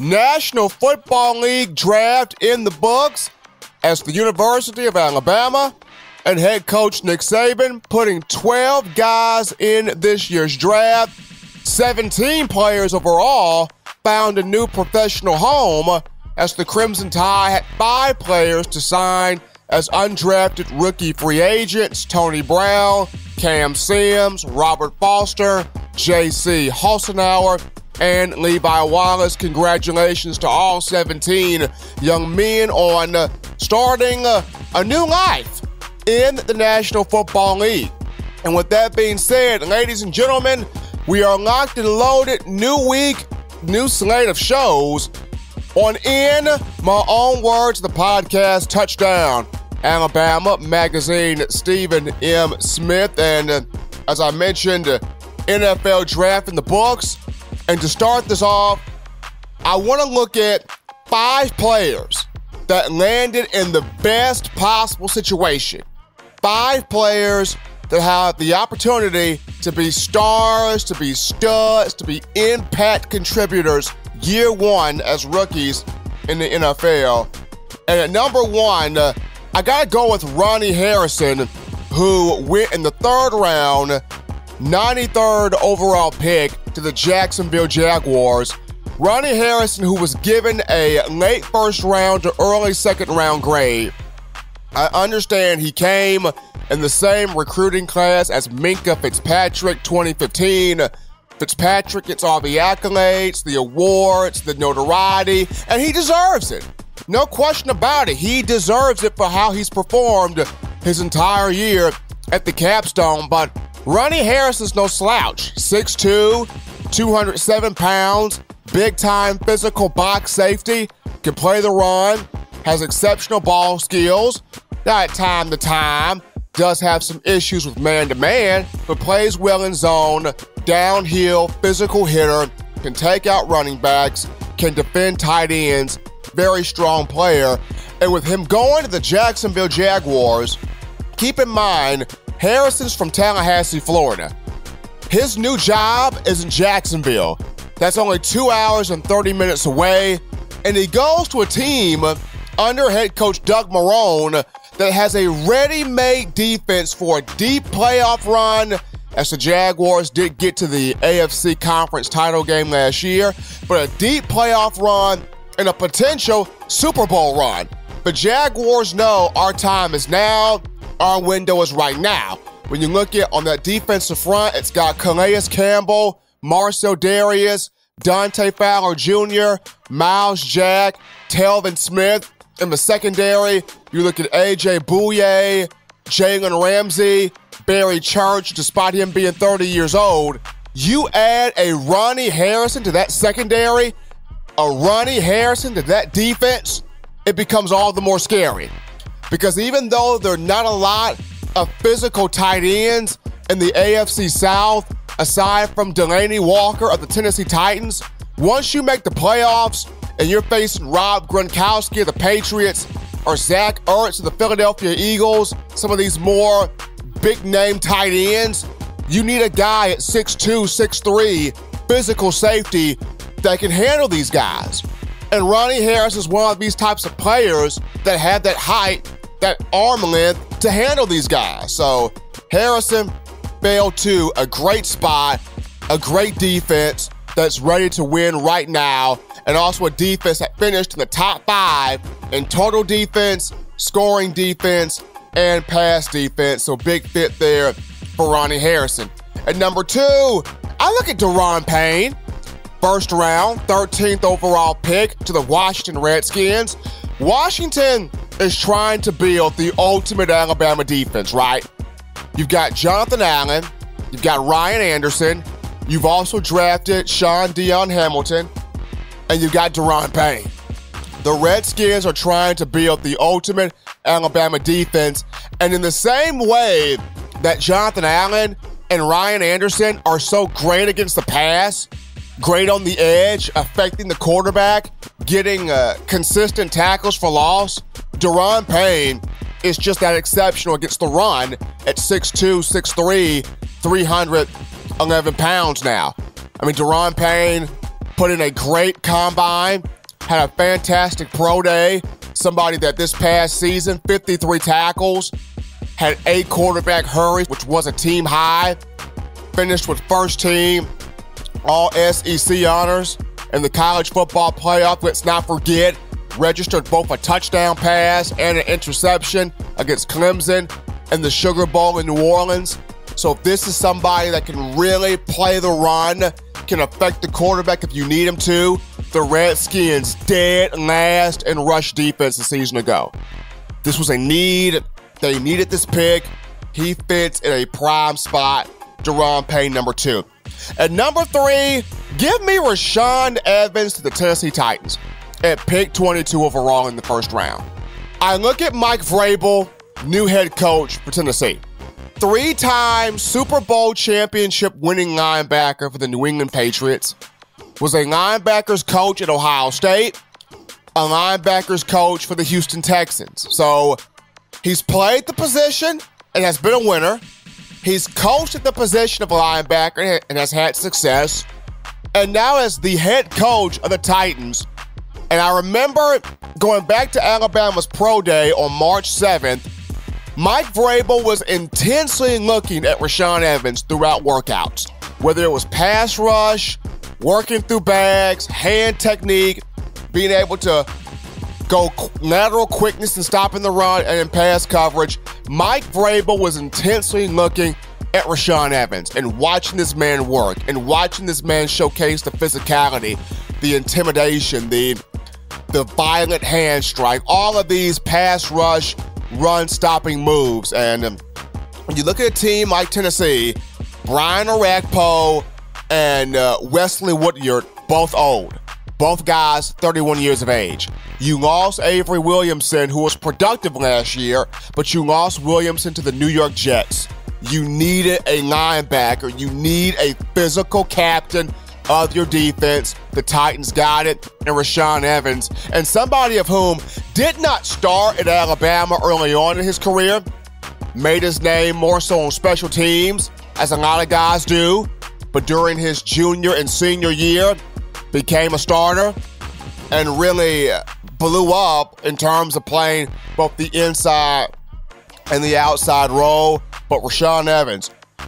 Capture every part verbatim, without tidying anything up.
National Football League draft in the books as the University of Alabama and head coach Nick Saban putting twelve guys in this year's draft. seventeen players overall found a new professional home as the Crimson Tide had five players to sign as undrafted rookie free agents: Tony Brown, Cam Sims, Robert Foster, J C Hassenauer, and Levi Wallace. Congratulations to all seventeen young men on uh, starting uh, a new life in the National Football League. And with that being said, ladies and gentlemen, we are locked and loaded. New week, new slate of shows on, in my own words, the podcast Touchdown Alabama magazine. Stephen M. Smith, and uh, as I mentioned, uh, N F L draft in the books. And to start this off, I want to look at five players that landed in the best possible situation. Five players that have the opportunity to be stars, to be studs, to be impact contributors year one as rookies in the N F L. And at number one, uh, I got to go with Ronnie Harrison, who went in the third round, ninety-third overall pick to the Jacksonville Jaguars. Ronnie Harrison, who was given a late first round to early second round grade. I understand he came in the same recruiting class as Minkah Fitzpatrick, twenty fifteen. Fitzpatrick gets all the accolades, the awards, the notoriety, and he deserves it. No question about it. He deserves it for how he's performed his entire year at the capstone. But Ronnie Harrison's no slouch. six two, two hundred seven pounds, big-time physical box safety, can play the run, has exceptional ball skills. Now, at time to time, does have some issues with man-to-man, but plays well in zone, downhill, physical hitter, can take out running backs, can defend tight ends, very strong player. And with him going to the Jacksonville Jaguars, keep in mind, Harrison's from Tallahassee, Florida. His new job is in Jacksonville. That's only two hours and thirty minutes away. And he goes to a team under head coach Doug Marrone that has a ready-made defense for a deep playoff run, as the Jaguars did get to the A F C Conference title game last year, but a deep playoff run and a potential Super Bowl run. The Jaguars know our time is now. Our window is right now. When you look at on that defensive front, it's got Calais Campbell, Marcel Darius, Dante Fowler Junior, Miles Jack, Telvin Smith. In the secondary, you look at A J Bouye, Jalen Ramsey, Barry Church, despite him being thirty years old. You add a Ronnie Harrison to that secondary, a Ronnie Harrison to that defense, it becomes all the more scary. Because even though there are not a lot of physical tight ends in the A F C South, aside from Delaney Walker of the Tennessee Titans, once you make the playoffs and you're facing Rob Gronkowski of the Patriots or Zach Ertz of the Philadelphia Eagles, some of these more big-name tight ends, you need a guy at six two, six three, physical safety that can handle these guys. And Ronnie Harris is one of these types of players that have that height, that arm length to handle these guys. So Harrison fell to a great spot, a great defense that's ready to win right now, and also a defense that finished in the top five in total defense, scoring defense, and pass defense. So big fit there for Ronnie Harrison. At number two, I look at Daron Payne. First round, thirteenth overall pick to the Washington Redskins. Washington is trying to build the ultimate Alabama defense, right? You've got Jonathan Allen, you've got Ryan Anderson, you've also drafted Sean Dion Hamilton, and you've got Daron Payne. The Redskins are trying to build the ultimate Alabama defense, and in the same way that Jonathan Allen and Ryan Anderson are so great against the pass, great on the edge, affecting the quarterback, getting uh, consistent tackles for loss, Daron Payne is just that exceptional against the run at six two, six three, three hundred eleven pounds now. I mean, Daron Payne put in a great combine, had a fantastic pro day, somebody that this past season, fifty-three tackles, had eight quarterback hurries, which was a team high, finished with first team all S E C honors in the college football playoff. Let's not forget, registered both a touchdown pass and an interception against Clemson in the Sugar Bowl in New Orleans. So if this is somebody that can really play the run, can affect the quarterback if you need him to, the Redskins dead last in rush defense a season ago. This was a need. They needed this pick. He fits in a prime spot. Deron Payne, number two. At number three, give me Rashaan Evans to the Tennessee Titans at pick twenty-two overall in the first round. I look at Mike Vrabel, new head coach for Tennessee. Three-time Super Bowl championship winning linebacker for the New England Patriots. Was a linebackers coach at Ohio State, a linebackers coach for the Houston Texans. So he's played the position and has been a winner. He's coached at the position of linebacker and has had success. And now as the head coach of the Titans, and I remember going back to Alabama's pro day on March seventh, Mike Vrabel was intensely looking at Rashaan Evans throughout workouts, whether it was pass rush, working through bags, hand technique, being able to go lateral quickness and stopping the run, and in pass coverage. Mike Vrabel was intensely looking at Rashaan Evans and watching this man work and watching this man showcase the physicality, the intimidation, the, the violent hand strike, all of these pass rush, run-stopping moves. And um, when you look at a team like Tennessee, Brian Orakpo and uh, Wesley Woodyard, both old. Both guys, thirty-one years of age. You lost Avery Williamson, who was productive last year, but you lost Williamson to the New York Jets. You needed a linebacker. You need a physical captain of your defense. The Titans got it, and Rashaan Evans, and somebody of whom did not start at Alabama early on in his career, made his name more so on special teams, as a lot of guys do, but during his junior and senior year, became a starter and really blew up in terms of playing both the inside and the outside role. But Rashaan Evans,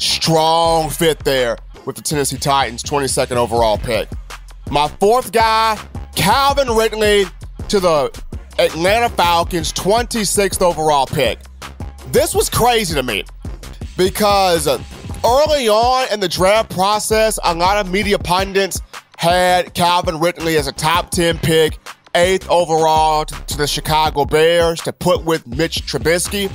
strong fit there with the Tennessee Titans, twenty-second overall pick. My fourth guy, Calvin Ridley to the Atlanta Falcons, twenty-sixth overall pick. This was crazy to me because early on in the draft process, a lot of media pundits had Calvin Ridley as a top ten pick, eighth overall to, to the Chicago Bears to put with Mitch Trubisky.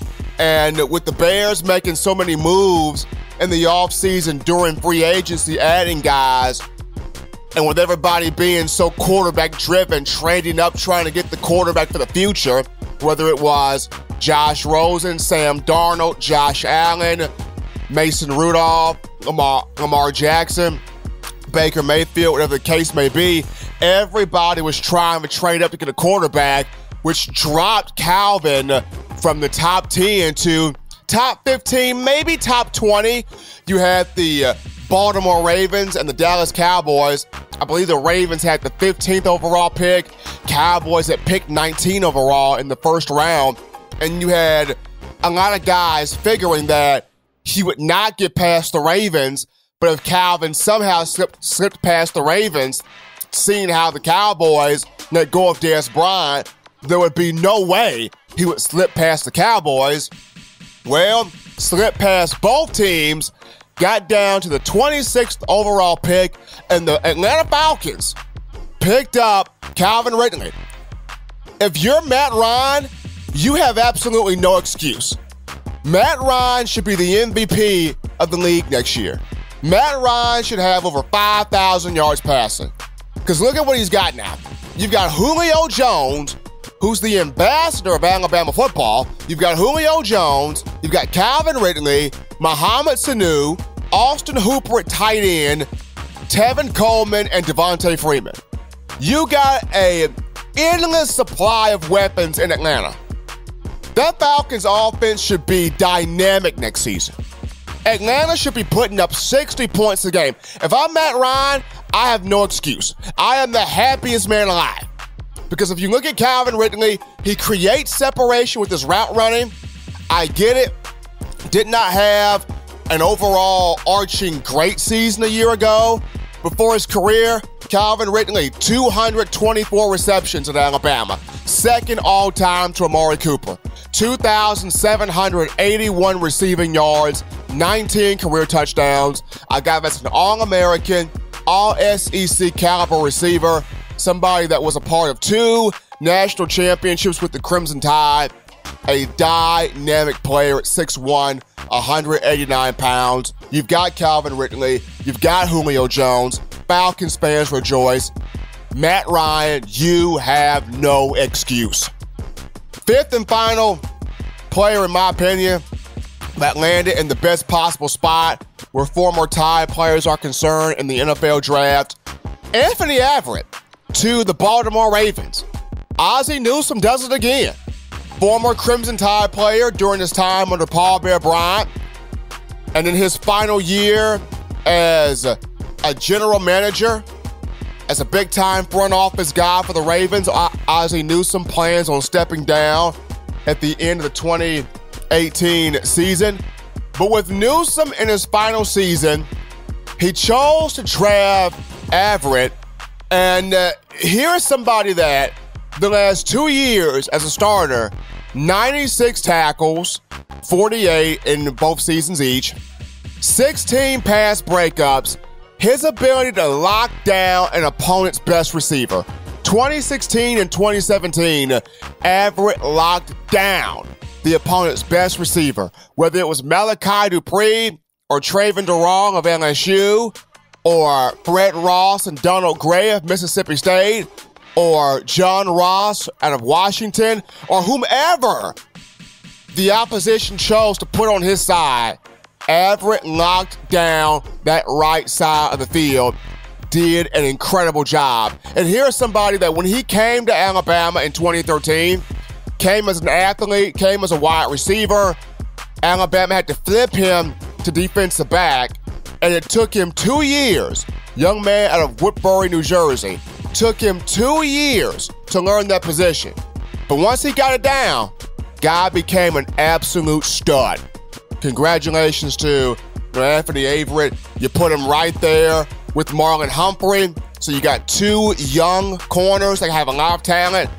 And with the Bears making so many moves in the offseason during free agency, adding guys, and with everybody being so quarterback-driven, trading up, trying to get the quarterback for the future, whether it was Josh Rosen, Sam Darnold, Josh Allen, Mason Rudolph, Lamar, Lamar Jackson, Baker Mayfield, whatever the case may be, everybody was trying to trade up to get a quarterback, which dropped Calvin from the top ten to top fifteen, maybe top twenty. You had the uh, Baltimore Ravens and the Dallas Cowboys. I believe the Ravens had the fifteenth overall pick. Cowboys at pick nineteen overall in the first round. And you had a lot of guys figuring that he would not get past the Ravens, but if Calvin somehow slipped, slipped past the Ravens, seeing how the Cowboys let go of Dez Bryant, there would be no way he would slip past the Cowboys. Well, slipped past both teams, got down to the twenty-sixth overall pick, and the Atlanta Falcons picked up Calvin Ridley. If you're Matt Ryan, you have absolutely no excuse. Matt Ryan should be the M V P of the league next year. Matt Ryan should have over five thousand yards passing. Because look at what he's got now. You've got Julio Jones, who's the ambassador of Alabama football. You've got Julio Jones. You've got Calvin Ridley, Mohamed Sanu, Austin Hooper at tight end, Tevin Coleman, and Devontae Freeman. You got an endless supply of weapons in Atlanta. That Falcons offense should be dynamic next season. Atlanta should be putting up sixty points a game. If I'm Matt Ryan, I have no excuse. I am the happiest man alive. Because if you look at Calvin Ridley, he creates separation with his route running. I get it. Did not have an overall arching great season a year ago. Before his career, Calvin Ridley, two hundred twenty-four receptions at Alabama. Second all-time to Amari Cooper. two thousand seven hundred eighty-one receiving yards, nineteen career touchdowns. A guy that's an All-American, All-S E C caliber receiver. Somebody that was a part of two national championships with the Crimson Tide. A dynamic player at six one, one hundred eighty-nine pounds. You've got Calvin Ridley. You've got Julio Jones. Falcons fans rejoice. Matt Ryan, you have no excuse. Fifth and final player, in my opinion, that landed in the best possible spot where former Tide players are concerned in the N F L draft. Anthony Everett to the Baltimore Ravens. Ozzie Newsome does it again. Former Crimson Tide player during his time under Paul Bear Bryant. And in his final year as a, a general manager, as a big-time front office guy for the Ravens, Ozzie Newsome plans on stepping down at the end of the twenty eighteen season. But with Newsome in his final season, he chose to draft Everett. And uh, here's somebody that the last two years as a starter, ninety-six tackles, forty-eight in both seasons each, sixteen pass breakups, his ability to lock down an opponent's best receiver. twenty sixteen and twenty seventeen, Everett locked down the opponent's best receiver, whether it was Malachi Dupree or Trayvon Durong of L S U, or Fred Ross and Donald Gray of Mississippi State, or John Ross out of Washington, or whomever the opposition chose to put on his side. Everett locked down that right side of the field, did an incredible job. And here's somebody that when he came to Alabama in twenty thirteen, came as an athlete, came as a wide receiver. Alabama had to flip him to defensive back, and it took him two years. Young man out of Woodbury, New Jersey. Took him two years to learn that position. But once he got it down, guy became an absolute stud. Congratulations to Anthony Everett. You put him right there with Marlon Humphrey. So you got two young corners that have a lot of talent.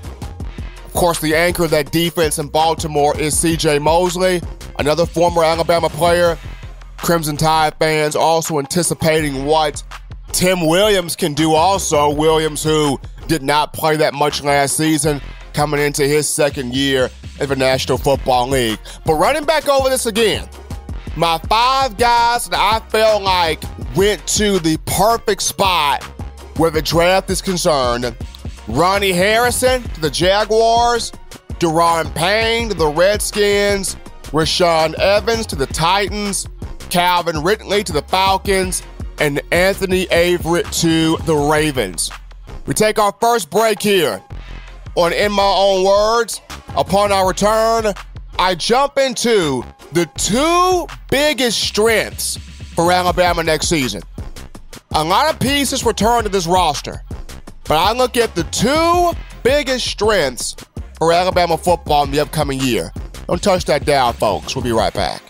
Of course, the anchor of that defense in Baltimore is C J Mosley, another former Alabama player. Crimson Tide fans also anticipating what Tim Williams can do also. Williams, who did not play that much last season, coming into his second year in the National Football League. But running back over this again, my five guys that I felt like went to the perfect spot where the draft is concerned. Ronnie Harrison to the Jaguars, Deron Payne to the Redskins, Rashaan Evans to the Titans, Calvin Ridley to the Falcons, and Anthony Everett to the Ravens. We take our first break here on In My Own Words. Upon our return, I jump into the two biggest strengths for Alabama next season. A lot of pieces return to this roster, but I look at the two biggest strengths for Alabama football in the upcoming year. Don't touch that dial, folks. We'll be right back.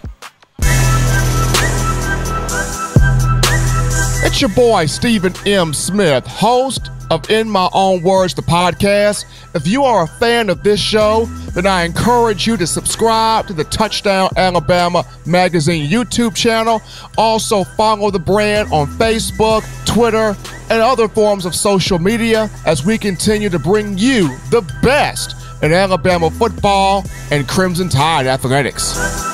It's your boy, Stephen M. Smith, host of In My Own Words, the podcast. If you are a fan of this show, then I encourage you to subscribe to the Touchdown Alabama Magazine YouTube channel. Also follow the brand on Facebook, Twitter, and other forms of social media as we continue to bring you the best in Alabama football and Crimson Tide athletics.